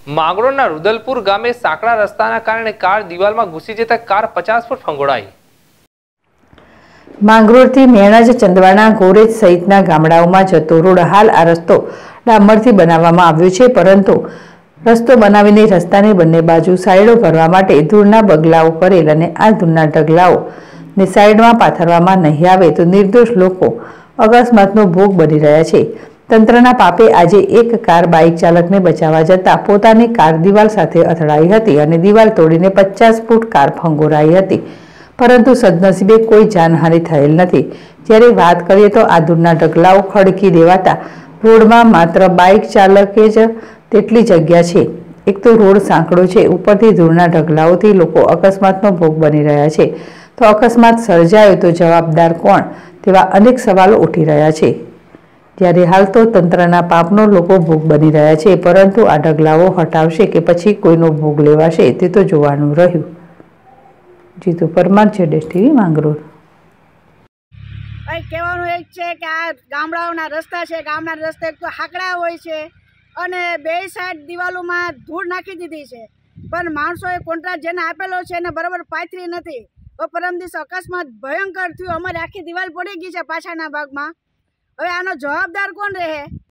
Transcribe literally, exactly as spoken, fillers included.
માંગરોળના રુદલપુર ગામે સાંકડા રસ્તાના કારણે કાર દિવાલમાં ઘૂસી જતા કાર પચાસ ફૂટ ફંગોળાઈ। માંગરોળથી મેણજ, ચંદવાણા, ગોરેજ સહિતના ગામડાઓમાં જતો રોડ હાલ આ રસ્તો ડામરથી બનાવવામાં આવ્યો છે, પરંતુ રસ્તો બનાવીને રસ્તાની બંને બાજુ સાઈડો ભરવા માટે ધૂળના બગલાઓ કરેલ અને આ ધૂળના ઢગલાઓને સાઈડમાં પાથરવામાં નહીં આવે તો નિર્દોષ લોકો અકસ્માતનો ભોગ બની રહ્યા છે। તંત્રના પાપે આજે એક કાર બાઇક ચાલકને બચાવવા જતા પોતાની કાર દિવાલ સાથે અથડાઈ હતી અને દિવાલ તોડીને પચાસ ફૂટ કાર ફંગોરાઈ હતી, પરંતુ સદનસીબે કોઈ જાનહાનિ થયેલ નથી। જ્યારે વાત કરીએ તો આ ધૂળના ઢગલાઓ ખડકી દેવાતા રોડમાં માત્ર બાઇક ચાલકે જ તેટલી જગ્યા છે। એક તો રોડ સાંકડો છે, ઉપરથી ધૂળના ઢગલાઓથી લોકો અકસ્માતનો ભોગ બની રહ્યા છે, તો અકસ્માત સર્જાયો તો જવાબદાર કોણ તેવા અનેક સવાલો ઉઠી રહ્યા છે। જ્યારે હાલ તો તંત્રના પાપનો લોકો ભોગ બની રહ્યા છે, પરંતુ આ ઢગલાઓ હટાવશે કે પછી કોઈનો ભોગ લેવાશે તે તો જોવાનું રહ્યું। જીતુ પરમાર, જેડેશ ટીવી, માંગરોળ। કહેવાનું એક છે કે આ ગામડાઓના રસ્તા છે, ગામના રસ્તે એક તો હાકડા હોય છે અને બે સાઈડ દિવાલોમાં ધૂળ નાખી દીધી છે, પણ માણસોએ કોન્ટ્રાક્ટ જેને આપેલો છે એને બરાબર પાથરી નથી। પરમ દિવસે અકસ્માત ભયંકર થયું, અમારી આખી દિવાલ પડી ગઈ છે પાછળના ભાગમાં। હવે આનો જવાબદાર કોણ રહે?